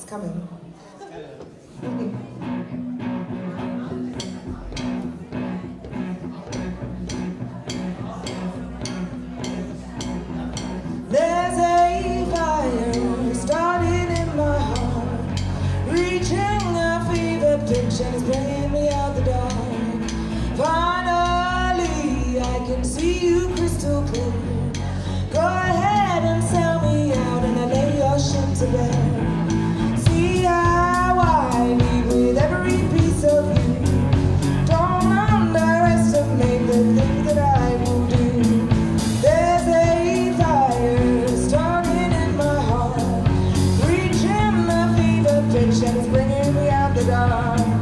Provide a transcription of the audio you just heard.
It's coming. There's a fire starting in my heart, reaching a fever pitch and it's bringing me out the dark. Finally, I can see you crystal clear. Go ahead and sell me out and I lay your ship to bed. See how I leave with every piece of you. Don't underestimate the things that I will do. There's a fire starting in my heart, reaching the fever pitch and it's bringing me out the dark.